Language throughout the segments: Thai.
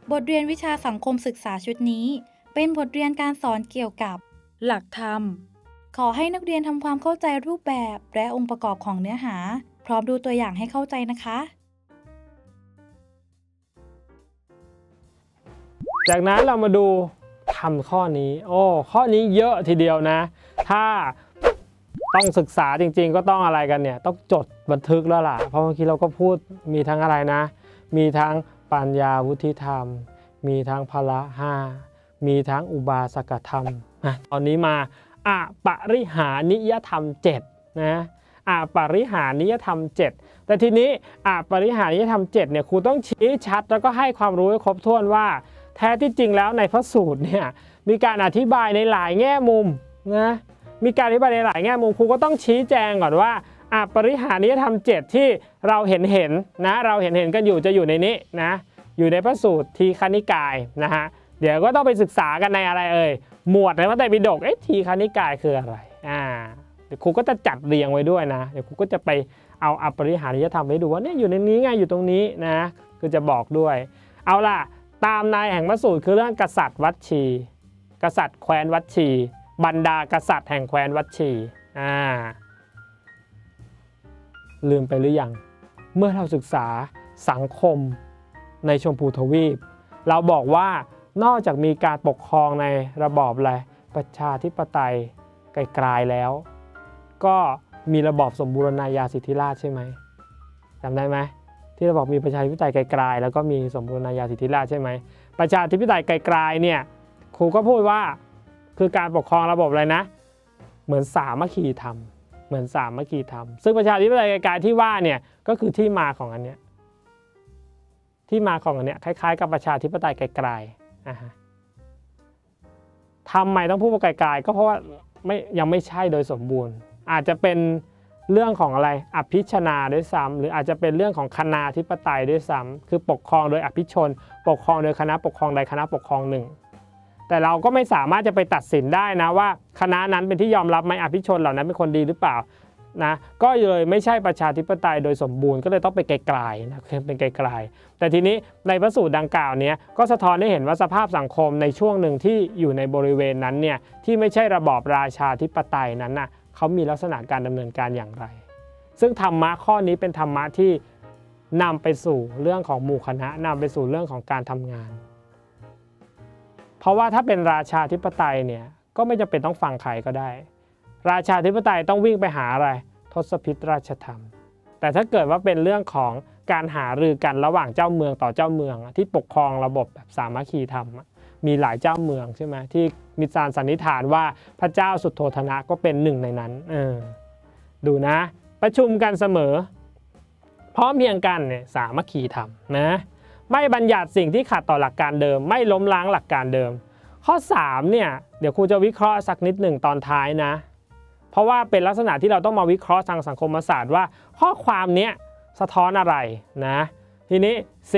บทเรียนวิชาสังคมศึกษาชุดนี้เป็นบทเรียนการสอนเกี่ยวกับหลักธรรมขอให้นักเรียนทำความเข้าใจรูปแบบและองค์ประกอบของเนื้อหาพร้อมดูตัวอย่างให้เข้าใจนะคะจากนั้นเรามาดูทำข้อนี้ข้อนี้เยอะทีเดียวนะถ้าต้องศึกษาจริงๆก็ต้องอะไรกันเนี่ยต้องจดบันทึกแล้วล่ะเพราะเมื่อกี้เราก็พูดมีทั้งอะไรนะมีทั้งปัญญาวุฒิธรรมมีทั้งพละห้ามีทั้งอุบาสกธรรมตอนนี้มาอปริหานิยธรรม7นะอปริหานิยธรรม7แต่ทีนี้อปริหานิยธรรม7เนี่ยครูต้องชี้ชัดแล้วก็ให้ความรู้ให้ครบถ้วนว่าแท้ที่จริงแล้วในพระสูตรเนี่ยมีการอธิบายในหลายแง่มุมนะมีการอธิบายในหลายแง่มุมครูก็ต้องชี้แจงก่อนว่าปริหานิยธรรม7ที่เราเห็นนะเราเห็นกันอยู่จะอยู่ในนี้นะอยู่ในพระสูตรทีฆนิกายนะฮะเดี๋ยวก็ต้องไปศึกษากันในอะไรหมวดในพระไตรปิฎกทีฆนิกายคืออะไรเดี๋ยวครูก็จะจัดเรียงไว้ด้วยนะเดี๋ยวครูก็จะไปเอาปริหานิยธรรมให้ดูว่าเนี่ยอยู่ในนี้ไงอยู่ตรงนี้นะคือจะบอกด้วยเอาล่ะตามนายแห่งพระสูตรคือเรื่องกษัตริย์วัชชีกษัตริย์แคว้นวัชชีบรรดากษัตริย์แห่งแคว้นวัชชีลืมไปหรือยังเมื่อเราศึกษาสังคมในชมพูทวีปเราบอกว่านอกจากมีการปกครองในระบอบอะไรประชาธิปไตยไกลๆแล้วก็มีระบอบสมบูรณาญาสิทธิราชย์ใช่ไหมจำได้ไหมที่เราบอกมีประชาธิปไตยไกลๆแล้วก็มีสมบูรณาญาสิทธิราชย์ใช่ไหมประชาธิปไตยไกลๆเนี่ยครูก็พูดว่าคือการปกครองระบบอะไรนะเหมือนสามัคคีธรรมเหมือนสามัคคีธรรมซึ่งประชาธิปไตยไกลๆที่ว่าเนี่ยก็คือที่มาของอันเนี้ยที่มาของอันเนี้ยคล้ายๆกับประชาธิปไตยไกลๆทำไมต้องพูดว่าไกลๆก็เพราะว่ายังไม่ใช่โดยสมบูรณ์อาจจะเป็นเรื่องของอะไรอภิชนาด้วยซ้ำหรืออาจจะเป็นเรื่องของคณาธิปไตยด้วยซ้ำคือปกครองโดยอภิชนปกครองโดยคณะปกครองใดคณะปกครองหนึ่งแต่เราก็ไม่สามารถจะไปตัดสินได้นะว่าคณะนั้นเป็นที่ยอมรับไหมอภิชนเหล่านั้นเป็นคนดีหรือเปล่านะก็เลยไม่ใช่ประชาธิปไตยโดยสมบูรณ์ก็เลยต้องไปไกลๆนะเป็นไกลๆแต่ทีนี้ในพระสูตรดังกล่าวนี้ก็สะท้อนให้เห็นว่าสภาพสังคมในช่วงหนึ่งที่อยู่ในบริเวณนั้นเนี่ยที่ไม่ใช่ระบอบราชาธิปไตยนั้นน่ะเขามีลักษณะการดำเนินการอย่างไรซึ่งธรรมะข้อนี้เป็นธรรมะที่นำไปสู่เรื่องของหมู่คณะนำไปสู่เรื่องของการทำงานเพราะว่าถ้าเป็นราชาธิปไตยเนี่ยก็ไม่จำเป็นต้องฟังใครก็ได้ราชาธิปไตยต้องวิ่งไปหาอะไรทศพิธราชธรรมแต่ถ้าเกิดว่าเป็นเรื่องของการหารือกันระหว่างเจ้าเมืองต่อเจ้าเมืองที่ปกครองระบบแบบสามัคคีธรรมมีหลายเจ้าเมืองใช่ไหมที่มีการสันนิษฐานว่าพระเจ้าสุโธทนะก็เป็นหนึ่งในนั้นดูนะประชุมกันเสมอพร้อมเพียงกันเนี่ยสามัคคีธรรมนะไม่บัญญัติสิ่งที่ขัดต่อหลักการเดิมไม่ล้มล้างหลักการเดิมข้อ3เนี่ยเดี๋ยวครูจะวิเคราะห์สักนิดหนึ่งตอนท้ายนะเพราะว่าเป็นลักษณะที่เราต้องมาวิเคราะห์ทางสังคมศาสตร์ว่าข้อความนี้สะท้อนอะไรนะทีนี้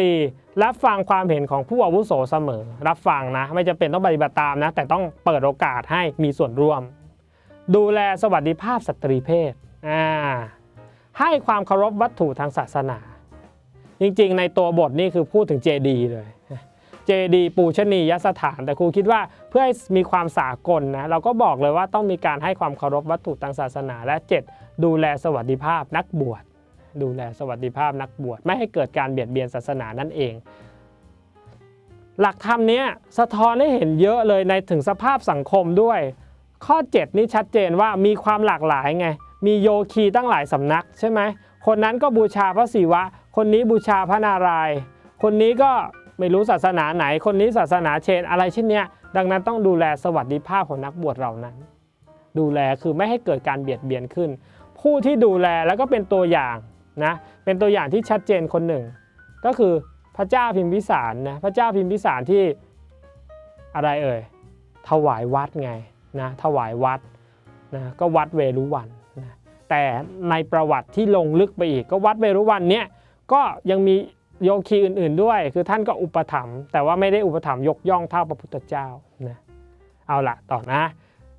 4รับฟังความเห็นของผู้อาวุโสเสมอรับฟังนะไม่จำเป็นต้องปฏิบัติตามนะแต่ต้องเปิดโอกาสให้มีส่วนร่วมดูแลสวัสดิภาพสตรีเพศให้ความเคารพวัตถุทางศาสนาจริงๆในตัวบทนี่คือพูดถึงเจดีย์เลยเจดีย์ปูชนียสถานแต่ครูคิดว่าเพื่อให้มีความสากลนะเราก็บอกเลยว่าต้องมีการให้ความเคารพวัตถุทางศาสนาและ7ดูแลสวัสดิภาพนักบวชดูแลสวัสดิภาพนักบวชไม่ให้เกิดการเบียดเบียนศาสนานั่นเองหลักธรรมนี้สะท้อนให้เห็นเยอะเลยในถึงสภาพสังคมด้วยข้อ7นี้ชัดเจนว่ามีความหลากหลายไงมีโยคีตั้งหลายสำนักใช่ไหมคนนั้นก็บูชาพระศิวะคนนี้บูชาพระนารายณ์คนนี้ก็ไม่รู้ศาสนาไหนคนนี้ศาสนาเชนอะไรเช่นนี้ดังนั้นต้องดูแลสวัสดิภาพของนักบวชเหล่านั้นดูแลคือไม่ให้เกิดการเบียดเบียนขึ้นผู้ที่ดูแลแล้วก็เป็นตัวอย่างนะเป็นตัวอย่างที่ชัดเจนคนหนึ่งก็คือพระเจ้าพิมพิสารนะพระเจ้าพิมพิสารที่อะไรถวายวัดไงนะถวายวัดนะก็วัดเวรุวันนะแต่ในประวัติที่ลงลึกไปอีกก็วัดเวรุวันเนี้ยก็ยังมีโยคีอื่นๆด้วยคือท่านก็อุปถัมภ์แต่ว่าไม่ได้อุปถัมภ์ยกย่องเท่าพระพุทธเจ้านะเอาละต่อนะ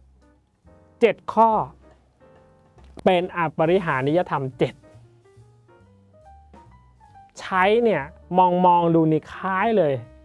7ข้อเป็นอปริหานิยธรรม7ใช้เนี่ยมองดูนี่คล้ายเลย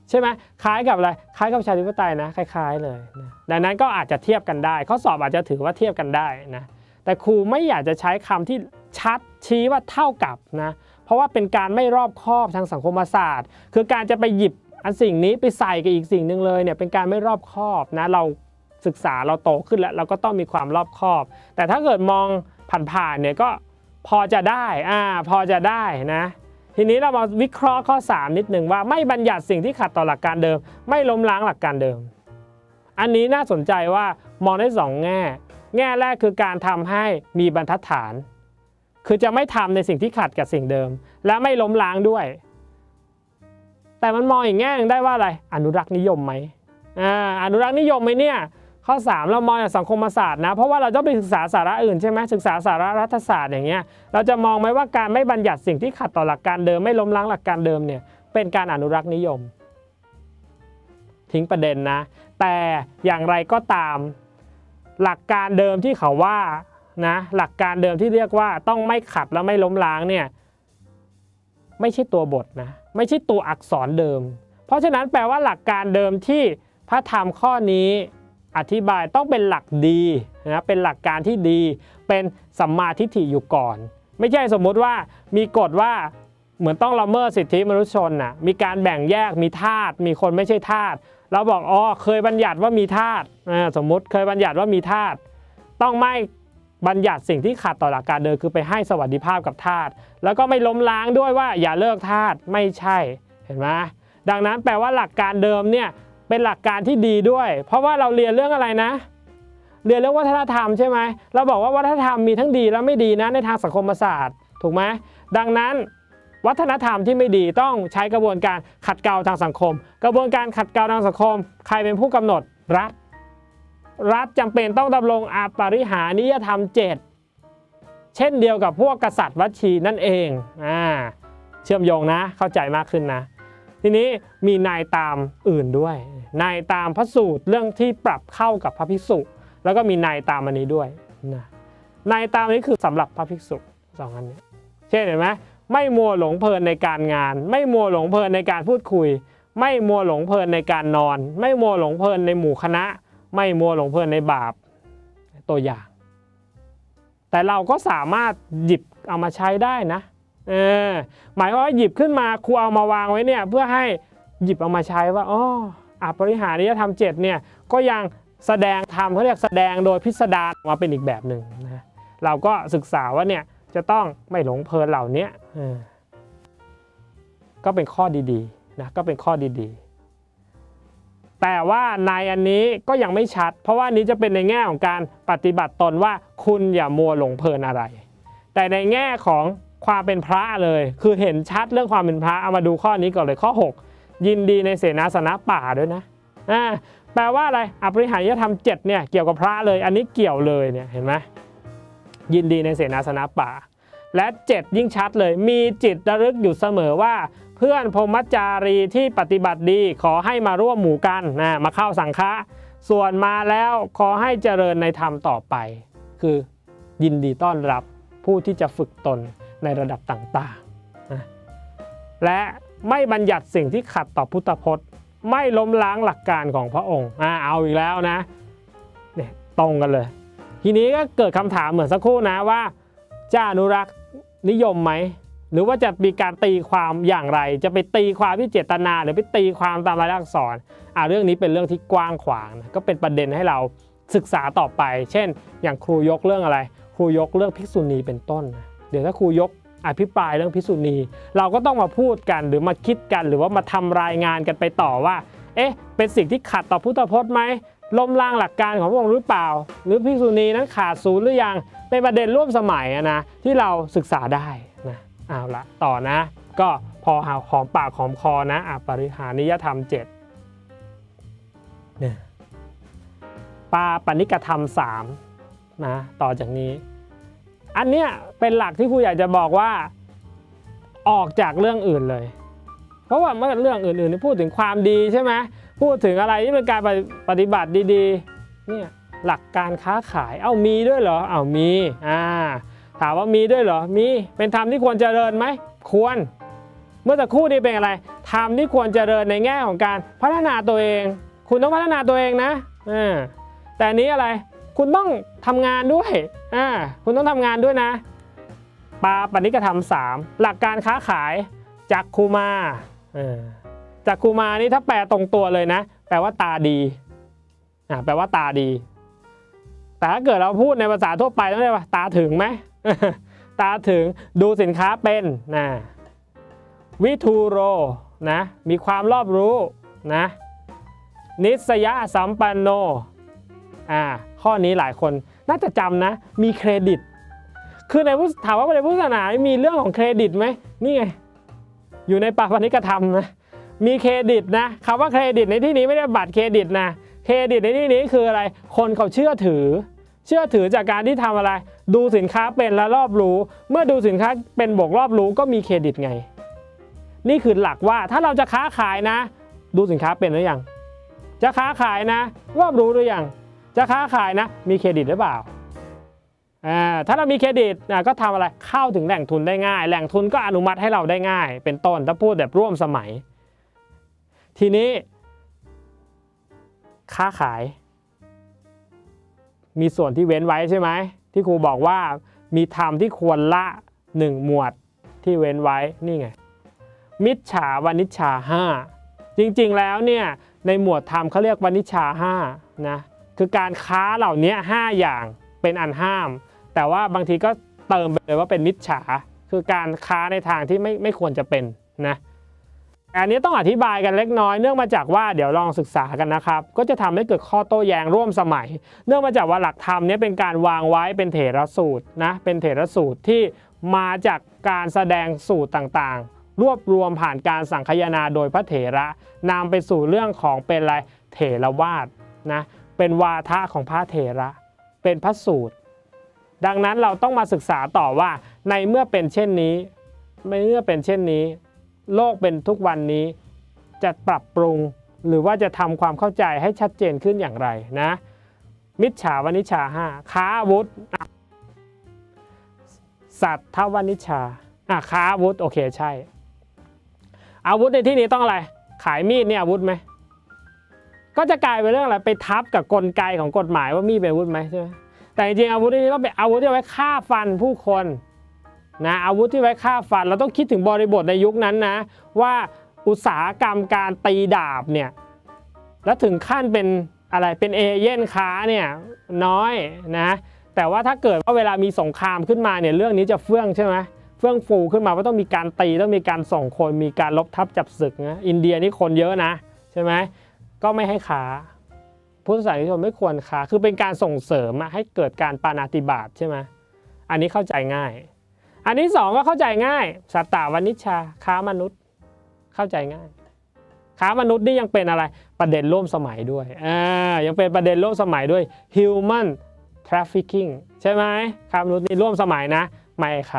ใช่ไหมคล้ายกับอะไรคล้ายกับประชาธิปไตยนะคล้ายๆเลยนะดังนั้นก็อาจจะเทียบกันได้ข้อสอบอาจจะถือว่าเทียบกันได้นะแต่ครูไม่อยากจะใช้คำที่ชัดชี้ว่าเท่ากับนะเพราะว่าเป็นการไม่รอบคอบทางสังคมศาสตร์คือการจะไปหยิบอันสิ่งนี้ไปใส่กับอีกสิ่งหนึ่งเลยเนี่ยเป็นการไม่รอบคอบนะเราศึกษาเราโตขึ้นแล้วเราก็ต้องมีความรอบคอบแต่ถ้าเกิดมองผ่านๆเนี่ยก็พอจะได้พอจะได้นะทีนี้เรามาวิเคราะห์ข้อ3นิดหนึ่งว่าไม่บัญญัติสิ่งที่ขัดต่อหลักการเดิมไม่ล้มล้างหลักการเดิมอันนี้น่าสนใจว่ามองได้2แง่แรกคือการทำให้มีบรรทัดฐานคือจะไม่ทำในสิ่งที่ขัดกับสิ่งเดิมและไม่ล้มล้างด้วยแต่มันมองอีกแง่นึงได้ว่าอะไรอนุรักษ์นิยมไหมอนุรักษ์นิยมไหมเนี่ยข้อ3เรามองจากสังคมศาสตร์นะเพราะว่าเราต้องไปศึกษาสาระอื่นใช่ไหมศึกษาสาระรัฐศาสตร์อย่างเงี้ยเราจะมองไหมว่าการไม่บัญญัติสิ่งที่ขัดต่อหลักการเดิมไม่ล้มล้างหลักการเดิมเนี่ยเป็นการอนุรักษ์นิยมทิ้งประเด็นนะแต่อย่างไรก็ตามหลักการเดิมที่เขาว่านะหลักการเดิมที่เรียกว่าต้องไม่ขัดและไม่ล้มล้างเนี่ยไม่ใช่ตัวบทนะไม่ใช่ตัวอักษรเดิมเพราะฉะนั้นแปลว่าหลักการเดิมที่พระธรรมข้อนี้อธิบายต้องเป็นหลักดีนะเป็นหลักการที่ดีเป็นสัมมาทิฏฐิอยู่ก่อนไม่ใช่สมมุติว่ามีกฎว่าเหมือนต้องละเมิดสิทธิมนุษยชนน่ะมีการแบ่งแยกมีทาสมีคนไม่ใช่ทาสเราบอกเคยบัญญัติว่ามีทาสสมมุติเคยบัญญัติว่ามีทาสต้องไม่บัญญัติสิ่งที่ขัดต่อหลักการเดิมคือไปให้สวัสดิภาพกับทาสแล้วก็ไม่ล้มล้างด้วยว่าอย่าเลิกทาสไม่ใช่เห็นไหมดังนั้นแปลว่าหลักการเดิมเนี่ยเป็นหลักการที่ดีด้วยเพราะว่าเราเรียนเรื่องอะไรนะเรียนเรื่องวัฒนธรรมใช่ไหมเราบอกว่าวัฒนธรรมมีทั้งดีและไม่ดีนะในทางสังคมศาสตร์ถูกไหมดังนั้นวัฒนธรรมที่ไม่ดีต้องใช้กระบวนการขัดเกลาทางสังคมกระบวนการขัดเกลาทางสังคมใครเป็นผู้กำหนดรัฐจำเป็นต้องดำรงอปริหานิยธรรม7เช่นเดียวกับพวกกษัตริย์วัชีนั่นเองเชื่อมโยงนะเข้าใจมากขึ้นนะทีนี้มีนายตามอื่นด้วยนายตามพระสูตรเรื่องที่ปรับเข้ากับพระภิกษุแล้วก็มีนายตามอันนี้ด้วยนะนายตามนี้คือสำหรับพระภิกษุ2อันนี้เช่นเห็นไหมไม่มัวหลงเพลินในการงานไม่มัวหลงเพลินในการพูดคุยไม่มัวหลงเพลินในการนอนไม่มัวหลงเพลินในหมู่คณะไม่มัวหลงเพลินในบาปตัวอย่างแต่เราก็สามารถหยิบเอามาใช้ได้นะหมายว่าหยิบขึ้นมาครูเอามาวางไว้เนี่ยเพื่อให้หยิบเอามาใช้ว่าปริหานิยธรรม7เนี่ยก็ยังแสดงธรรมเขาเรียกแสดงโดยพิสดารมาเป็นอีกแบบหนึ่งนะเราก็ศึกษาว่าเนี่ยจะต้องไม่หลงเพลินเหล่านี้ก็เป็นข้อดีๆนะก็เป็นข้อดีๆแต่ว่าในอันนี้ก็ยังไม่ชัดเพราะว่านี้จะเป็นในแง่ของการปฏิบัติตนว่าคุณอย่ามัวหลงเพลินอะไรแต่ในแง่ของความเป็นพระเลยคือเห็นชัดเรื่องความเป็นพระเอามาดูข้อนี้ก่อนเลยข้อ6ยินดีในเสนาสนะป่าด้วยนะแปลว่าอะไรอปริหานิยธรรม7เนี่ยเกี่ยวกับพระเลยอันนี้เกี่ยวเลยเนี่ยเห็นไหมยินดีในเสนาสนะป่าและ7ยิ่งชัดเลยมีจิตระลึกอยู่เสมอว่าเพื่อนพรหมจารีที่ปฏิบัติดีขอให้มาร่วมหมู่กันมาเข้าสังฆะส่วนมาแล้วขอให้เจริญในธรรมต่อไปคือยินดีต้อนรับผู้ที่จะฝึกตนในระดับต่างๆและไม่บัญญัติสิ่งที่ขัดต่อพุทธพจน์ไม่ล้มล้างหลักการของพระองค์เอาอีกแล้วนะเนี่ยตรงกันเลยทีนี้ก็เกิดคำถามเหมือนสักครู่นะว่าจะอนุรักษ์นิยมไหมหรือว่าจะมีการตีความอย่างไรจะไปตีความที่เจตนาหรือไปตีความตามลายลักษณ์อักษรเรื่องนี้เป็นเรื่องที่กว้างขวางนะก็เป็นประเด็นให้เราศึกษาต่อไปเช่นอย่างครูยกเรื่องอะไรครูยกเรื่องภิกษุณีเป็นต้นเดี๋ยวถ้าครูยกอภิปรายเรื่องภิกษุณีเราก็ต้องมาพูดกันหรือมาคิดกันหรือว่ามาทำรายงานกันไปต่อว่าเป็นสิ่งที่ขัดต่อพุทธพจน์ไหมล้มล้างหลักการของพระองค์หรือเปล่าหรือภิกษุณีนั้นขาดศูนย์หรือยังเป็นประเด็นร่วมสมัยนะที่เราศึกษาได้นะเอาละต่อนะก็พอหอมปากหอมคอนะปริหานิยธรรม7เนี่ยปาปณิกธรรม3นะต่อจากนี้อันเนี้ยเป็นหลักที่ครูอยากจะบอกว่าออกจากเรื่องอื่นเลยเพราะว่าเมื่อเรื่องอื่นๆนี่พูดถึงความดีใช่ไหมพูดถึงอะไรที่เป็นการปฏิบัติดีๆเนี่ยหลักการค้าขายมีด้วยเหรอมีถามว่ามีด้วยเหรอมีเป็นธรรมที่ควรเจริญไหมควรเมื่อสักครู่นี้เป็นอะไรธรรมที่ควรเจริญในแง่ของการพัฒนาตัวเองคุณต้องพัฒนาตัวเองนะแต่อันนี้อะไรคุณต้องทำงานด้วยคุณต้องทำงานด้วยนะปาปณิกธรรม3หลักการค้าขายจักขุมาจักขุมานี่ถ้าแปลตรงตัวเลยนะแปลว่าตาดีแปลว่าตาดีแต่ถ้าเกิดเราพูดในภาษาทั่วไปต้องเรียกว่าตาถึงไหม ตาถึงดูสินค้าเป็นนะวิทูโรนะมีความรอบรู้นะนิสยสัมปันโนข้อนี้หลายคนน่าจะจำนะมีเครดิตคือในถามว่าในพุทธศาสนามีเรื่องของเครดิตไหมนี่ไงอยู่ในปาปณิกธรรมนะมีเครดิตนะคำว่าเครดิตในที่นี้ไม่ได้บัตรเครดิตนะเครดิตในที่นี้คืออะไรคนเขาเชื่อถือจากการที่ทำอะไรดูสินค้าเป็นและรอบรู้เมื่อดูสินค้าเป็นบวกรอบรู้ก็มีเครดิตไงนี่คือหลักว่าถ้าเราจะค้าขายนะดูสินค้าเป็นหรือยังจะค้าขายนะรอบรู้หรือยังจะค้าขายนะมีเครดิตหรือเปล่าถ้าเรามีเครดิตก็ทำอะไรเข้าถึงแหล่งทุนได้ง่ายแหล่งทุนก็อนุมัติให้เราได้ง่ายเป็นต้นถ้าพูดแบบร่วมสมัยทีนี้ค้าขายมีส่วนที่เว้นไว้ใช่ไหมที่ครูบอกว่ามีธรรมที่ควรละ1หมวดที่เว้นไว้นี่ไงมิจฉาวณิชชา5จริงๆแล้วเนี่ยในหมวดธรรมเขาเรียกวณิชชา5นะคือการค้าเหล่านี้5อย่างเป็นอันห้ามแต่ว่าบางทีก็เติมไปเลยว่าเป็นมิจฉาคือการค้าในทางที่ไม่ควรจะเป็นนะอันนี้ต้องอธิบายกันเล็กน้อยเนื่องมาจากว่าเดี๋ยวลองศึกษากันนะครับก็จะทำให้เกิดข้อโต้แย้งร่วมสมัยเนื่องมาจากว่าหลักธรรมนี้เป็นการวางไว้เป็นเถรสูตรนะเป็นเถรสูตรที่มาจากการแสดงสูตรต่างๆรวบรวมผ่านการสังคายนาโดยพระเถระนำไปสู่เรื่องของเป็นอะไรเถรวาทนะเป็นวาทะของพระเถระเป็นพระสูตรดังนั้นเราต้องมาศึกษาต่อว่าในเมื่อเป็นเช่นนี้โลกเป็นทุกวันนี้จะปรับปรุงหรือว่าจะทำความเข้าใจให้ชัดเจนขึ้นอย่างไรนะมิจฉาวณิชชา5ค้าอาวุธสัตถวณิชชาค้าอาวุธโอเคใช่อาวุธในที่นี้ต้องอะไรขายมีดนี่อาวุธไหมก็จะกลายเป็นเรื่องอะไรไปทับกับกลไกของกฎหมายว่ามีดเป็นอาวุธไหมใช่ไหมแต่จริงๆอาวุธนี้ต้องเป็นอาวุธที่ไว้ฆ่าฟันผู้คนนะอาวุธที่ไว้ฆ่าฟันเราต้องคิดถึงบริบทในยุคนั้นนะว่าอุตสาหกรรมการตีดาบเนี่ยแล้วถึงขั้นเป็นอะไรเป็นเอเย่นค้าเนี่ยน้อยนะแต่ว่าถ้าเกิดว่าเวลามีสงครามขึ้นมาเนี่ยเรื่องนี้จะเฟื่องใช่ไหมเฟื่องฟูขึ้นมาว่าต้องมีการตีต้องมีการส่งคนมีการลบทับจับศึกนะอินเดียนี่คนเยอะนะใช่ไหมก็ไม่ให้ค้าพุทธศาสนิกชนไม่ควรค้าคือเป็นการส่งเสริมให้เกิดการปาณาติบาตใช่ไหมอันนี้เข้าใจง่ายอันที่2ก็เข้าใจง่ายสัตตวณิชชาค้ามนุษย์เข้าใจง่ายค้ามนุษย์นี่ยังเป็นอะไรประเด็นร่วมสมัยด้วยยังเป็นประเด็นร่วมสมัยด้วย human trafficking ใช่ไหมค้ามนุษย์นี่ร่วมสมัยนะไม่ค้า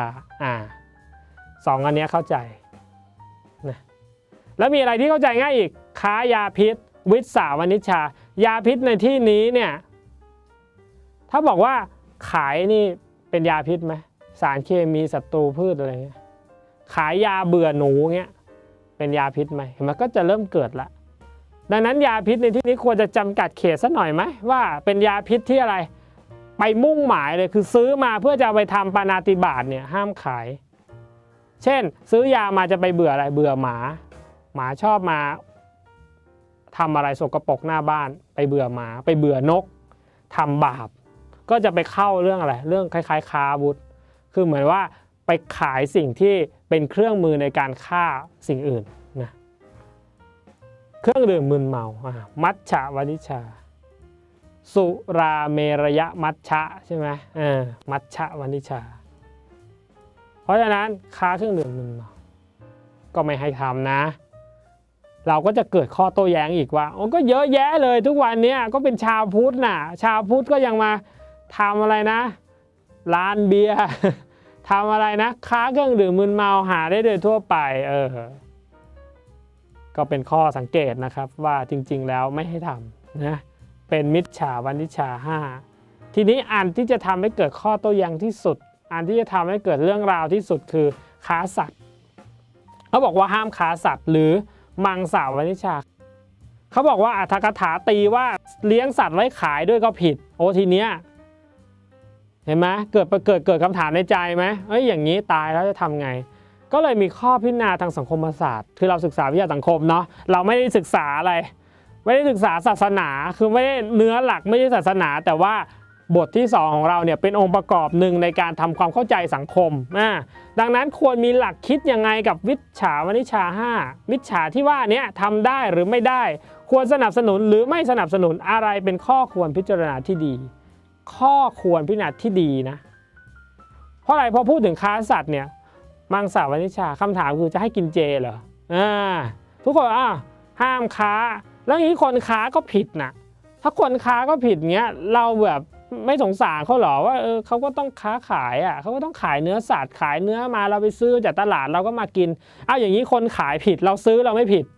2อันนี้เข้าใจนะแล้วมีอะไรที่เข้าใจง่ายอีกค้ายาพิษวิสาวณิชชายาพิษในที่นี้เนี่ยถ้าบอกว่าขายนี่เป็นยาพิษไหมสารเคมีศัตรูพืชอะไรเงี้ยขายยาเบื่อหนูเงี้ยเป็นยาพิษไหมมันก็จะเริ่มเกิดละดังนั้นยาพิษในที่นี้ควรจะจำกัดเขตสักหน่อยไหมว่าเป็นยาพิษที่อะไรไปมุ่งหมายเลยคือซื้อมาเพื่อจะเอาไปทำปาณาติบาตเนี่ยห้ามขายเช่นซื้อยามาจะไปเบื่ออะไรเบื่อหมาชอบมาทำอะไรสกปรกหน้าบ้านไปเบื่อหมาไปเบื่อนกทำบาปก็จะไปเข้าเรื่องอะไรเรื่องคล้ายๆค้าอาวุธคือเหมือนว่าไปขายสิ่งที่เป็นเครื่องมือในการฆ่าสิ่งอื่นนะเครื่องดื่มมึนเมามัชฌะวณิชชาสุราเมรยมัชฌะใช่ไหมมัชฌะวณิชชาเพราะฉะนั้นค้าเครื่องดื่มมึนเมาก็ไม่ให้ทำนะเราก็จะเกิดข้อโต้แย้งอีกว่าก็เยอะแยะเลยทุกวันนี้ก็เป็นชาวพุทธน่ะชาวพุทธก็ยังมาทำอะไรนะร้านเบียร์ทำอะไรนะค้าเครื่องดื่มมึนเมาหาได้โดยทั่วไปก็เป็นข้อสังเกตนะครับว่าจริงๆแล้วไม่ให้ทำนะเป็นมิจฉาวณิชชา5ทีนี้อันที่จะทำให้เกิดข้อโต้แย้งที่สุดอันที่จะทำให้เกิดเรื่องราวที่สุดคือค้าสัตว์เขาบอกว่าห้ามค้าสัตว์หรือมังสาวนิชาเขาบอกว่าอรรถกถาตีว่าเลี้ยงสัตว์ไว้ขายด้วยก็ผิดโอ้ทีเนี้ยเห็นไหมเกิดคำถามในใจไหมอย่างนี้ตายแล้วจะทำไงก็เลยมีข้อพิจารณาทางสังคมศาสตร์คือเราศึกษาวิทยาสังคมเนาะเราไม่ได้ศึกษาอะไรไม่ได้ศึกษาศาสนาคือไม่ได้เนื้อหลักไม่ใช่ศาสนาแต่ว่าบทที่2ของเราเนี่ยเป็นองค์ประกอบหนึ่งในการทำความเข้าใจสังคมดังนั้นควรมีหลักคิดยังไงกับวิชชาวนิชา5มิจฉาที่ว่านี้ทำได้หรือไม่ได้ควรสนับสนุนหรือไม่สนับสนุนอะไรเป็นข้อควรพิจารณาที่ดีข้อควรพิจารณาที่ดีนะเพราะอะไรพอพูดถึงค้าสัตว์เนี่ยมังสาวนิชาคำถามคือจะให้กินเจเหรอทุกคนห้ามค้าแล้วอย่างนี้คนค้าก็ผิดนะถ้าคนค้าก็ผิดเงี้ยเราแบบไม่สงสารเขาหรอว่าเขาก็ต้องค้าขายเขาก็ต้องขายเนื้อสัตว์ขายเนื้อมาเราไปซื้อจากตลาดเราก็มากินอย่างนี้คนขายผิดเราซื้อเราไม่ผิด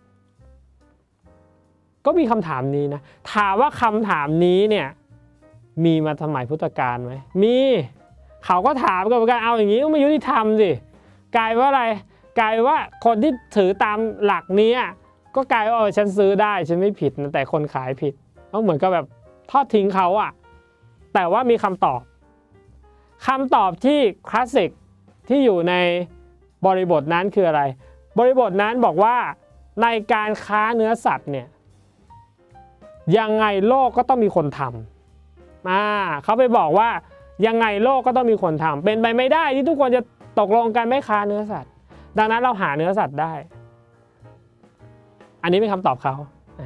ก็มีคำถามนี้นะถามว่าคำถามนี้เนี่ยมีมาสมัยพุทธกาลไหมมีเขาก็ถามกันเหมือนกันอย่างนี้ก็ไม่ยุติธรรมสิกลายว่าอะไรกลายว่าคนที่ถือตามหลักนี้ก็กลายว่าฉันซื้อได้ฉันไม่ผิดนะแต่คนขายผิดก็เหมือนกับแบบทอดทิ้งเขาแต่ว่ามีคำตอบที่คลาสสิกที่อยู่ในบริบทนั้นคืออะไรบริบทนั้นบอกว่าในการค้าเนื้อสัตว์เนี่ยยังไงโลกก็ต้องมีคนทำเขาไปบอกว่ายังไงโลกก็ต้องมีคนทำเป็นไปไม่ได้ที่ทุกคนจะตกลงกันไม่ค้าเนื้อสัตว์ดังนั้นเราหาเนื้อสัตว์ได้อันนี้เป็นคำตอบเขา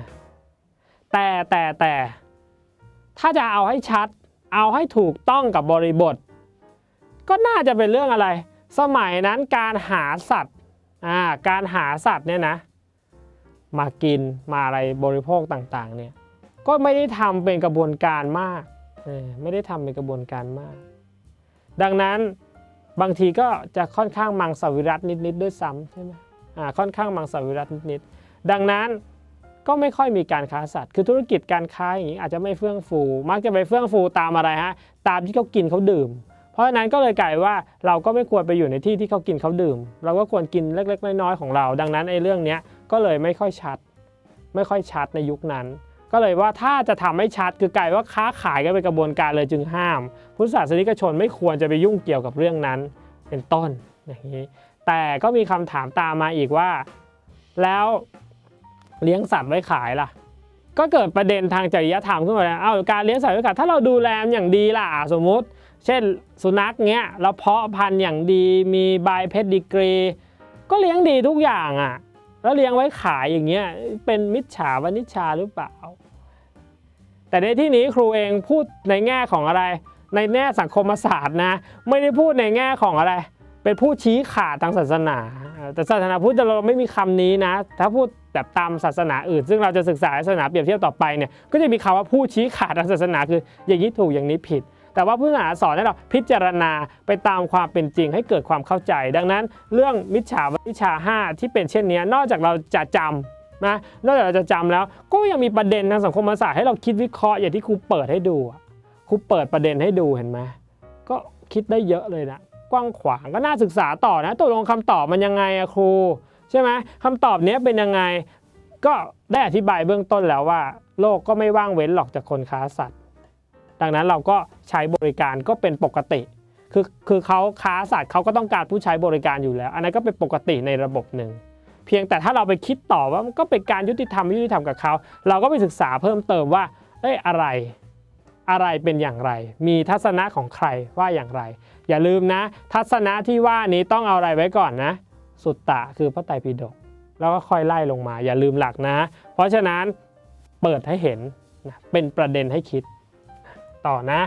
แต่ถ้าจะเอาให้ชัดเอาให้ถูกต้องกับบริบทก็น่าจะเป็นเรื่องอะไรสมัยนั้นการหาสัตว์เนี่ยนะมากินมาอะไรบริโภคต่างๆเนี่ยก็ไม่ได้ทำเป็นกระบวนการมากไม่ได้ทำเป็นกระบวนการมากดังนั้นบางทีก็จะค่อนข้างมังสวิรัตินิดๆด้วยซ้ำใช่ไหมค่อนข้างมังสวิรัตินิดๆดังนั้นก็ไม่ค่อยมีการค้าสัตว์คือธุรกิจการค้าอย่างนี้อาจจะไม่เฟื่องฟูมักจะไปเฟื่องฟูตามอะไรตามที่เขากินเขาดื่มเพราะฉะนั้นก็เลยกลายว่าเราก็ไม่ควรไปอยู่ในที่ที่เขากินเขาดื่มเราก็ควรกินเล็กๆน้อยๆของเราดังนั้นเรื่องนี้ก็เลยไม่ค่อยชัดในยุคนั้นก็เลยว่าถ้าจะทำให้ชัดคือกลายว่าค้าขายกันเป็นกระบวนการเลยจึงห้ามพุทธศาสนิกชนไม่ควรจะไปยุ่งเกี่ยวกับเรื่องนั้นเป็นต้นอย่างนี้แต่ก็มีคำถามตามมาอีกว่าแล้วเลี้ยงสัตว์ไว้ขายล่ะก็เกิดประเด็นทางจริยธรรมขึ้นมาแล้วการเลี้ยงสัตว์ไว้ขายถ้าเราดูแลอย่างดีล่ะสมมุติเช่นสุนัขเงี้ยเราเพาะพันธุ์อย่างดีมีใบเพดดิกรีก็เลี้ยงดีทุกอย่างแล้วเลี้ยงไว้ขายอย่างเงี้ยเป็นมิจฉาวนิชชาหรือเปล่าแต่ในที่นี้ครูเองพูดในแง่ของอะไรในแง่สังคมศาสตร์นะไม่ได้พูดในแง่ของอะไรเป็นผู้ชี้ขาดทางศาสนาแต่ศาสนาพุทธเราไม่มีคำนี้นะถ้าพูดแบบตามศาสนาอื่นซึ่งเราจะศึกษาศาสนาเปรียบเทียบต่อไปเนี่ยก็จะมีคำว่าผู้ชี้ขาดทางศาสนาคืออย่างนี้ถูกอย่างนี้ผิดแต่ว่าพุทธศาสนาสอนให้เราพิจารณาไปตามความเป็นจริงให้เกิดความเข้าใจดังนั้นเรื่องมิจฉาวนิชชา5ที่เป็นเช่นนี้นอกจากเราจะจำนะนอกจากเราจะจำแล้วก็ยังมีประเด็นทางสังคมศาสตร์ให้เราคิดวิเคราะห์อย่างที่ครูเปิดให้ดูครูเปิดประเด็นให้ดูเห็นไหมก็คิดได้เยอะเลยนะกว้างขวางก็น่าศึกษาต่อนะตกลงคำตอบมันยังไงครูใช่ไหมคำตอบนี้เป็นยังไงก็ได้อธิบายเบื้องต้นแล้วว่าโลกก็ไม่ว่างเว้นหรอกจากคนค้าสัตว์ดังนั้นเราก็ใช้บริการก็เป็นปกติคือเขาค้าสัตว์เขาก็ต้องการผู้ใช้บริการอยู่แล้วอันนั้นก็เป็นปกติในระบบหนึ่งเพียงแต่ถ้าเราไปคิดต่อว่ามันก็เป็นการยุติธรรมไม่ยุติธรรมกับเขาเราก็ไปศึกษาเพิ่มเติมว่าอะไรเป็นอย่างไรมีทัศนะของใครว่าอย่างไรอย่าลืมนะทัศนะที่ว่านี้ต้องเอาอะไรไว้ก่อนนะสุตตะคือพระไตรปิฎกแล้วก็ค่อยไล่ลงมาอย่าลืมหลักนะเพราะฉะนั้นเปิดให้เห็นนะเป็นประเด็นให้คิดต่อนะ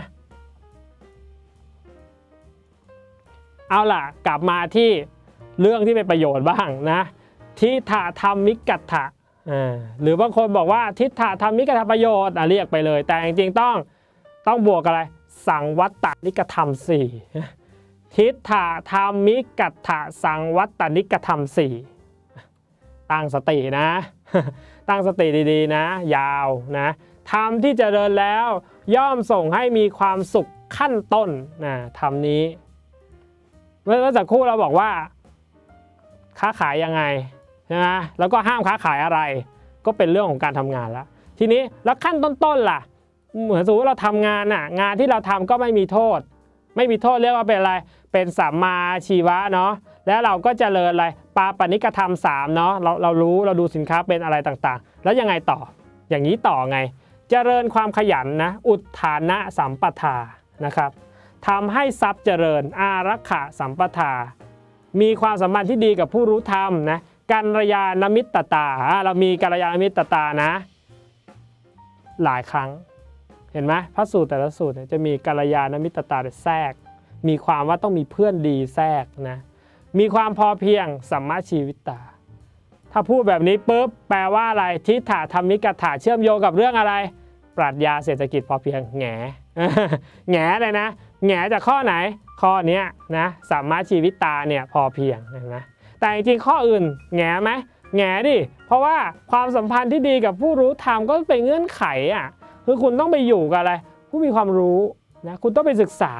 เอาล่ะกลับมาที่เรื่องที่เป็นประโยชน์บ้างนะทิฏฐธรรมิกัตถะหรือบางคนบอกว่าทิฏฐธรรมิกัตถประโยชน์เรียกไปเลยแต่จริงๆต้องบวกอะไรสังวัตตนิกธรรม4ทิฏฐธรรมิกัตถะสังวัตตนิกธรรม4ตั้งสตินะตั้งสติดีๆนะยาวนะธรรมที่เจริญแล้วย่อมส่งให้มีความสุขขั้นต้นนะธรรมนี้เมื่อสักครู่เราบอกว่าค้าขายยังไงใช่ไหมแล้วก็ห้ามค้าขายอะไรก็เป็นเรื่องของการทำงานแล้วทีนี้แล้วขั้นต้นๆล่ะเหมือนสมมติเราทำงานน่ะงานที่เราทำก็ไม่มีโทษเรียกว่าเป็นอะไรเป็นสัมมาอาชีวะเนาะแล้วเราก็เจริญอะไรปาปณิกธรรม3เนาะเราดูสินค้าเป็นอะไรต่างๆแล้วยังไงต่ออย่างนี้ต่อไงเจริญความขยันนะอุทธานะสัมปทานะครับทำให้ทรัพย์เจริญอารักขาสัมปทามีความสัมพันธ์ที่ดีกับผู้รู้ธรรมนะกัลยาณมิตรตาเรามีกัลยาณมิตรตานะหลายครั้งเห็นไหมพระสูตรแต่ละสูตรจะมีกัลยาณมิตรตาแทรกมีความว่าต้องมีเพื่อนดีแทรกนะมีความพอเพียงสัมมาชีวิตาถ้าพูดแบบนี้ปุ๊บแปลว่าอะไรทิฏฐธรรมิกถาเชื่อมโยงกับเรื่องอะไรปรัชญาเศรษฐกิจพอเพียงแง่เลยนะแง่จากข้อไหนข้อนี้นะสัมมาชีวิตาเนี่ยพอเพียงเห็นไหมแต่จริงๆข้ออื่นแง่ไหมแง่ดิเพราะว่าความสัมพันธ์ที่ดีกับผู้รู้ธรรมก็เป็นเงื่อนไขอ่ะคือคุณต้องไปอยู่กับอะไรผู้มีความรู้นะคุณต้องไปศึกษา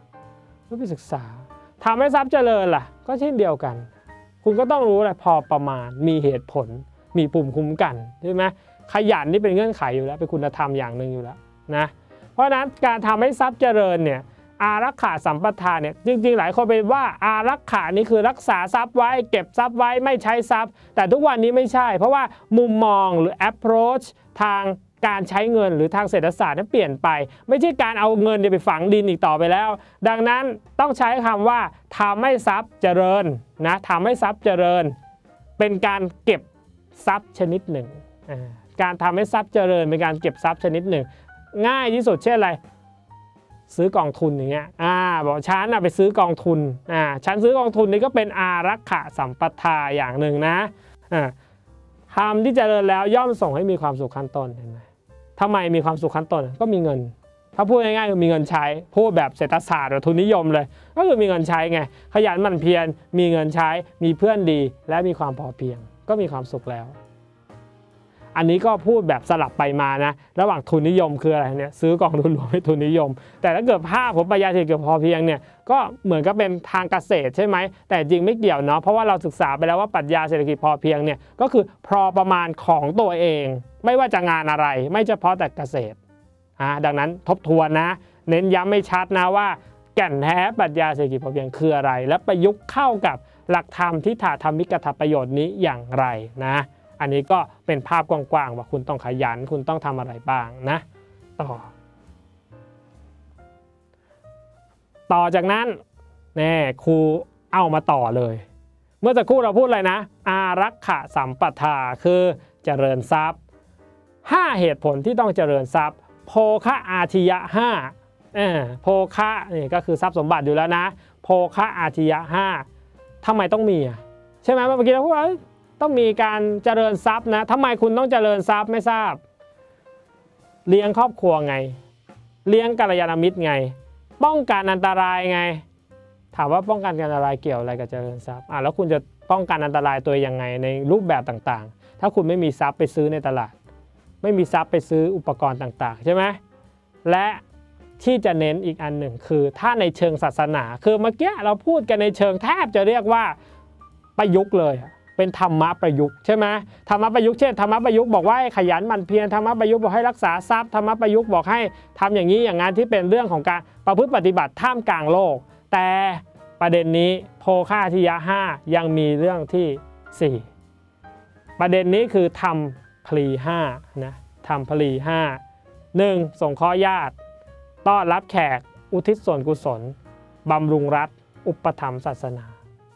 ทำให้ทรัพย์เจริญล่ะก็เช่นเดียวกันคุณก็ต้องรู้แหละพอประมาณมีเหตุผลมีปุ่มคุ้มกันใช่ไหมขยันนี่เป็นเงื่อนไขอยู่แล้วเป็นคุณธรรมอย่างหนึ่งอยู่แล้วนะเพราะฉะนั้นการทำให้ทรัพย์เจริญเนี่ยอารักขาสัมปทาเนี่ยจริงๆหลายคนเป็นว่าอารักขานี่คือรักษาทรัพย์ไว้เก็บทรัพย์ไว้ไม่ใช้ทรัพย์แต่ทุกวันนี้ไม่ใช่เพราะว่ามุมมองหรือ approach ทางการใช้เงินหรือทางเศรษฐศาสตร์นั้นเปลี่ยนไปไม่ใช่การเอาเงินไปฝังดินอีกต่อไปแล้วดังนั้นต้องใช้คำว่าทำให้ทรัพย์เจริญนะทำให้ทรัพย์เจริญเป็นการเก็บทรัพย์ชนิดหนึ่งการทำให้ทรัพย์เจริญเป็นการเก็บทรัพย์ชนิดหนึ่งง่ายที่สุดเช่นอะไรซื้อกองทุนอย่างเงี้ยบอกฉันไปซื้อกองทุนฉันซื้อกองทุนนี่ก็เป็นอารักขาสัมปทาอย่างหนึ่งนะทำที่เจริญแล้วย่อมส่งให้มีความสุขขั้นต้นเห็นไหมทำไมมีความสุขขั้นต้นก็มีเงินถ้าพูดง่ายๆคือมีเงินใช้พูดแบบเศรษฐศาสตร์หรือทุนนิยมเลยก็คือมีเงินใช้ไงขยันหมั่นเพียรมีเงินใช้มีเพื่อนดีและมีความพอเพียงก็มีความสุขแล้วอันนี้ก็พูดแบบสลับไปมานะระหว่างทุนนิยมคืออะไรเนี่ยซื้อกองทุนรวมให้ทุนนิยมแต่ถ้าเกิดภาพผมปรัชญาเศรษฐกิจพอเพียงเนี่ยก็เหมือนกับเป็นทางเกษตรใช่ไหมแต่จริงไม่เกี่ยวเนาะเพราะว่าเราศึกษาไปแล้วว่าปรัชญาเศรษฐกิจพอเพียงเนี่ยก็คือพอประมาณของตัวเองไม่ว่าจะงานอะไรไม่เฉพาะแต่เกษตรดังนั้นทบทวนนะเน้นย้ำไม่ชัดนะว่าแก่นแท้ปรัชญาเศรษฐกิจพอเพียงคืออะไรและประยุกต์เข้ากับหลักธรรมทิฏฐธรรมิกถประโยชน์นี้อย่างไรนะอันนี้ก็เป็นภาพกว้างๆว่าคุณต้องขยันคุณต้องทำอะไรบ้างนะต่อจากนั้นครูเอามาต่อเลยเมื่อสักครู่เราพูดอะไรนะอารักขาสัมปทาคือเจริญทรัพย์5เหตุผลที่ต้องเจริญทรัพย์โภคะอาทิยะ5โภคะนี่ก็คือทรัพย์สมบัติอยู่แล้วนะโภคะอาทิยะ5ทำไมต้องมีใช่ไหมเมื่อกี้เราพูดว่าต้องมีการเจริญทรัพย์นะทำไมคุณต้องเจริญทรัพย์ไม่ทราบเลี้ยงครอบครัวไงเลี้ยงกัลยาณมิตรไงป้องกันอันตรายไงถามว่าป้องกันอันตรายเกี่ยวอะไรกับเจริญทรัพย์แล้วคุณจะป้องกันอันตรายตัวยังไงในรูปแบบต่างๆถ้าคุณไม่มีทรัพย์ไปซื้อในตลาดไม่มีทรัพย์ไปซื้ออุปกรณ์ต่างๆใช่ไหมและที่จะเน้นอีกอันหนึ่งคือถ้าในเชิงศาสนาคือเมื่อกี้เราพูดกันในเชิงแทบจะเรียกว่าประยุกต์เลยเป็นธรรมะประยุกต์ใช่ไหมธรรมะประยุกต์เช่นธรรมะประยุกต์บอกว่าให้ขยันหมั่นเพียรธรรมะประยุกต์บอกให้รักษาทรัพย์ธรรมะประยุกต์บอกให้ทำอย่างนี้อย่างนั้นที่เป็นเรื่องของการประพฤติปฏิบัติท่ามกลางโลกแต่ประเด็นนี้โภคะอาทิยะ5ยังมีเรื่องที่4ประเด็นนี้คือทำพลี5นะทำพลี5 1. สงเคราะห์ญาติต้อนรับแขกอุทิศส่วนกุศลบำรุงรัฐอุปถัมภ์ศาสนา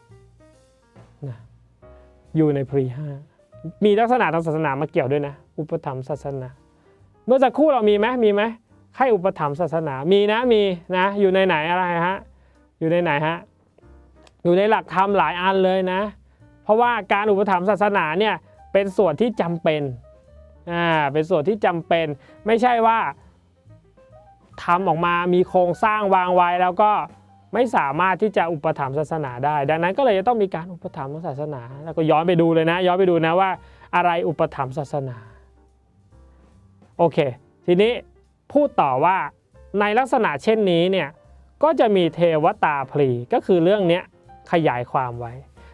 อยู่ในพลี5มีลักษณะทางศาสนามาเกี่ยวด้วยนะอุปถัมภ์ศาสนาเมื่อสักครู่เรามีไหมให้อุปถัมภ์ศาสนามีนะอยู่ในไหนอะไรอยู่ในไหนอยู่ในหลักธรรมหลายอันเลยนะเพราะว่าการอุปถัมภ์ศาสนาเนี่ยเป็นส่วนที่จำเป็นเป็นส่วนที่จำเป็นไม่ใช่ว่าทำออกมามีโครงสร้างวางไว้แล้วก็ไม่สามารถที่จะอุปถัมภ์ศาสนาได้ดังนั้นก็เลยจะต้องมีการอุปถัมภ์ศาสนาแล้วก็ย้อนไปดูเลยนะว่าอะไรอุปถัมภ์ศาสนาโอเคทีนี้พูดต่อว่าในลักษณะเช่นนี้เนี่ยก็จะมีเทวตาพลีก็คือเรื่องนี้ขยายความไว้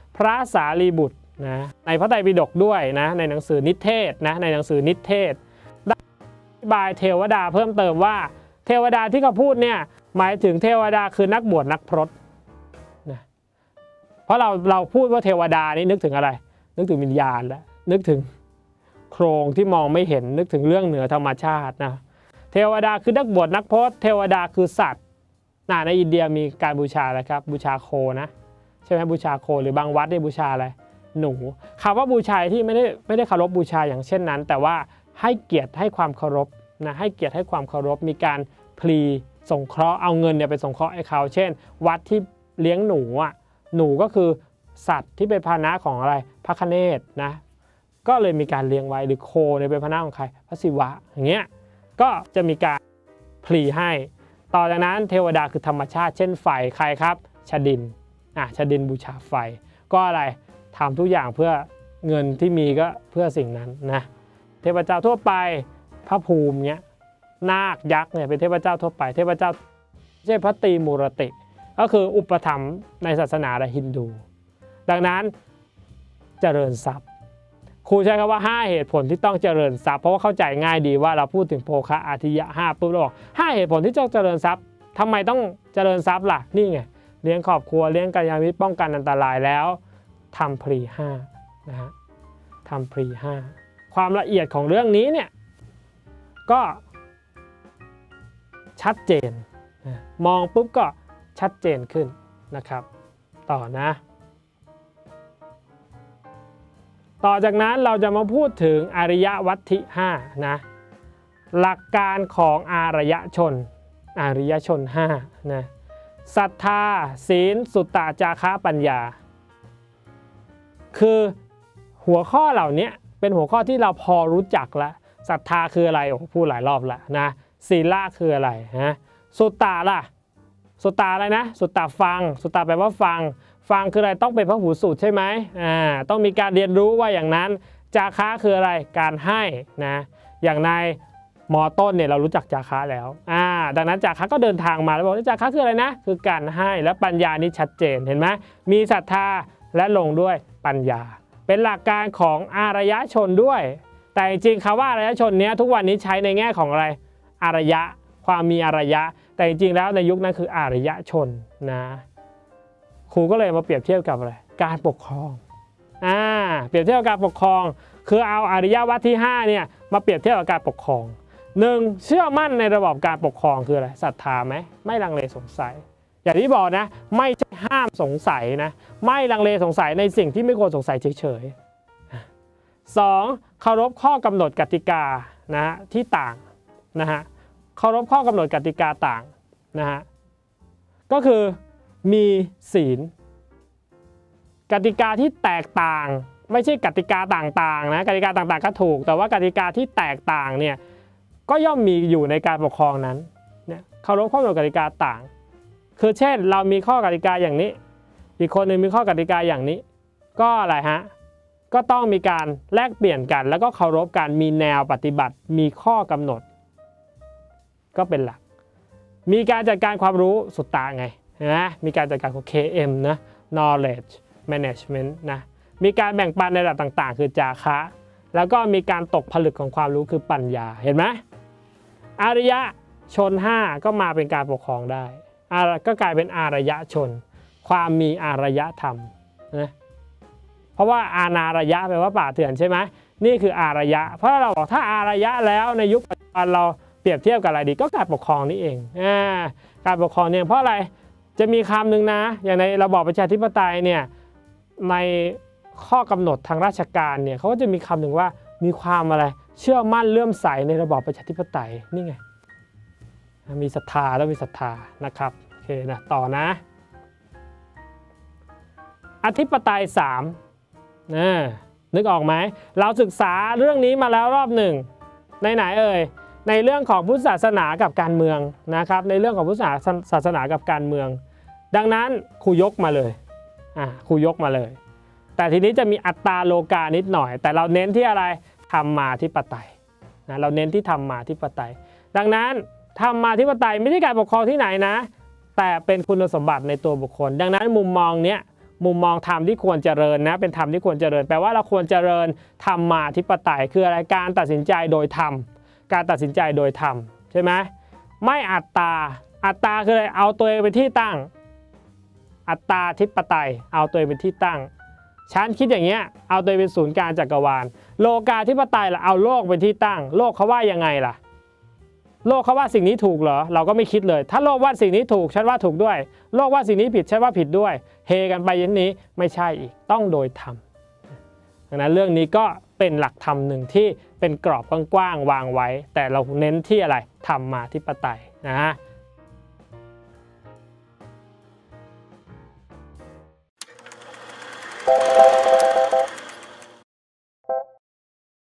พระสารีบุตรนะในพระไตรปิฎกด้วยนะในหนังสือนิเทศนะในหนังสือนิเทศได้อธิบายเทวดาเพิ่มเติมว่าเทวดาที่เขาพูดเนี่ยหมายถึงเทวดาคือนักบวชนักพรตนะเพราะเราพูดว่าเทวดานี่นึกถึงอะไรนึกถึงวิญญาณแล้วนึกถึงโครงที่มองไม่เห็นนึกถึงเรื่องเหนือธรรมชาตินะเทวดาคือนักบวชนักพรตเทวดาคือสัตว์ในอินเดียมีการบูชาอะไรครับบูชาโคนะใช่ไหมบูชาโคหรือบางวัดได้บูชาอะไรหนูคำว่าบูชาที่ไม่ได้เคารพบูชาอย่างเช่นนั้นแต่ว่าให้เกียรติให้ความเคารพนะให้เกียรติให้ความเคารพมีการพลีสงเคราะห์เอาเงินเนี่ยไปสงเคราะห์ให้เขาเช่นวัดที่เลี้ยงหนูหนูก็คือสัตว์ที่เป็นพาหนะของอะไรพระคเนศนะก็เลยมีการเลี้ยงไว้หรือโคเนี่ยเป็นพาหนะของใครพระศิวะอย่างเงี้ยก็จะมีการพลีให้ต่อจากนั้นเทวดาคือธรรมชาติเช่นไฟใครครับชดินชดินบูชาไฟก็อะไรทำทุกอย่างเพื่อเงินที่มีก็เพื่อสิ่งนั้นนะเทพเจ้าทั่วไปพระภูมิเนี้ยนาคยักษ์เนี่ยเป็นเทพเจ้าทั่วไปเทพเจ้าไม่ใช่พระตรีมูรติก็คืออุปถัมภ์ในศาสนาฮินดูดังนั้นเจริญทรัพย์ครูใช้คำว่า5เหตุผลที่ต้องเจริญทรัพย์เพราะว่าเข้าใจง่ายดีว่าเราพูดถึงโภคะอาทิยะ5ปุ๊บเราบอก5เหตุผลที่ต้องเจริญทรัพย์ทำไมต้องเจริญทรัพย์ล่ะนี่ไงเลี้ยงครอบครัวเลี้ยงกัลยาณมิตรป้องกันอันตรายแล้วทำพรี5นะฮะทำพรี5ความละเอียดของเรื่องนี้เนี่ยก็ชัดเจนมองปุ๊บก็ชัดเจนขึ้นนะครับต่อนะต่อจากนั้นเราจะมาพูดถึงอริยวัตถิ5นะหลักการของอารยชน5นะศรัทธาศีลสุตตะจาคะปัญญาคือหัวข้อเหล่านี้เป็นหัวข้อที่เราพอรู้จักแล้วศรัทธาคืออะไรพูดหลายรอบแล้วนะศีลละคืออะไรนะสุตตะล่ะสุตตะอะไรนะสุตตะฟังสุตตะแปลว่าฟังคืออะไรต้องเป็นพหูสูตรใช่ไหมต้องมีการเรียนรู้ว่าอย่างนั้นจาคะคืออะไรการให้นะอย่างในม.ต้นเนี่ยเรารู้จักจาคะแล้วดังนั้นจาคะก็เดินทางมาแล้วบอกว่าจาคะคืออะไรนะคือการให้และปัญญานี่ชัดเจนเห็นไหมมีศรัทธาและลงด้วยปัญญาเป็นหลักการของอารยชนด้วยแต่จริงๆคำว่าอารยชนเนี้ยทุกวันนี้ใช้ในแง่ของอะไรอารยะความมีอารยะแต่จริงๆแล้วในยุคนั้นคืออารยชนนะครูก็เลยมาเปรียบเทียบกับอะไรการปกครองเปรียบเทียบกับการปกครองคือเอาอริยวัตรที่5เนี่ยมาเปรียบเทียบกับการปกครอง1เชื่อมั่นในระบอบการปกครองคืออะไรศรัทธาไหมไม่ลังเลสงสัยอย่างที่บอกนะไม่ใช่ห้ามสงสัยนะไม่ลังเลสงสัยในสิ่งที่ไม่ควรสงสัยเฉยๆ2เคารพข้อกำหนดกติกานะที่ต่างนะฮะเคารพข้อกำหนดกติกาต่างนะฮะก็คือมีศีลกติกาที่แตกต่างไม่ใช่กติกาต่างๆนะกติกาต่างๆก็ถูกแต่ว่ากติกาที่แตกต่างเนี่ยก็ย่อมมีอยู่ในการปกครองนั้นเนี่ยเคารพข้อกำหนดกติกาต่างคือเช่นเรามีข้อกติกาอย่างนี้อีกคนหนึ่งมีข้อกติกาอย่างนี้ก็อะไรฮะก็ต้องมีการแลกเปลี่ยนกันแล้วก็เคารพกันมีแนวปฏิบัติมีข้อกำหนดก็เป็นหลักมีการจัดการความรู้สุตตะไงนะมีการจัดการของ KM นะ knowledge management นะมีการแบ่งปันในระดับต่างๆคือจาคะแล้วก็มีการตกผลึกของความรู้คือปัญญาเห็นไหมอารยชน5ก็มาเป็นการปกครองได้ก็กลายเป็นอารยชนความมีอารยธรรมนะเพราะว่าอานารยะแปลว่าป่าเถื่อนใช่ไหมนี่คืออารยะเพราะเราบอกถ้าอารยะแล้วในยุคปัจจุบันเราเปรียบเทียบกับอะไรดีก็การปกครองนี่เองการปกครองเนี่ยเพราะอะไรจะมีคำหนึ่งนะอย่างในระบอบประชาธิปไตยเนี่ยในข้อกำหนดทางราชการเนี่ยเขาก็จะมีคำหนึ่งว่ามีความอะไรเชื่อมั่นเลื่อมใสในระบอบประชาธิปไตยนี่ไงมีศรัทธาแล้วมีศรัทธานะครับโอเคนะต่อนะอธิปไตย3นึกออกไหมเราศึกษาเรื่องนี้มาแล้วรอบหนึ่งในไหนเอ่ยในเรื่องของพุทธศาสนากับการเมืองนะครับในเรื่องของพุทธศาสนากับการเมืองดังนั้นครูยกมาเลยครูยกมาเลยแต่ทีนี้จะมีอัตตาโลกานิดหน่อยแต่เราเน้นที่อะไรธรรมาธิปไตยนะเราเน้นที่ธรรมาธิปไตยดังนั้นธรรมาธิปไตยไม่ใช่การปกครองที่ไหนนะแต่เป็นคุณสมบัติในตัวบุคคลดังนั้นมุมมองเนี้ยมุมมองธรรมที่ควรเจริญนะเป็นธรรมที่ควรเจริญแปลว่าเราควรเจริญธรรมาธิปไตยคืออะไรการตัดสินใจโดยธรรมการตัดสินใจโดยธรรมใช่ไหมไม่อัตตาอัตตาคืออะไรเอาตัวเองเป็นที่ตั้งอัตตาธิปไตยเอาตัวเองเป็นที่ตั้งฉันคิดอย่างเงี้ยเอาตัวเองเป็นศูนย์กลางจักรวาลโลกาธิปไตยล่ะเอาโลกเป็นที่ตั้งโลกเขาว่ายังไงล่ะโลกเขาว่าสิ่งนี้ถูกเหรอเราก็ไม่คิดเลยถ้าโลกว่าสิ่งนี้ถูกฉันว่าถูกด้วยโลกว่าสิ่งนี้ผิดฉันว่าผิดด้วยเฮกันไปอย่างนี้ไม่ใช่อีกต้องโดยธรรมดังนั้นเรื่องนี้ก็เป็นหลักธรรมหนึ่งที่เป็นกรอบกว้างๆวางไว้แต่เราเน้นที่อะไรธรรมาธิปไตยนะฮะ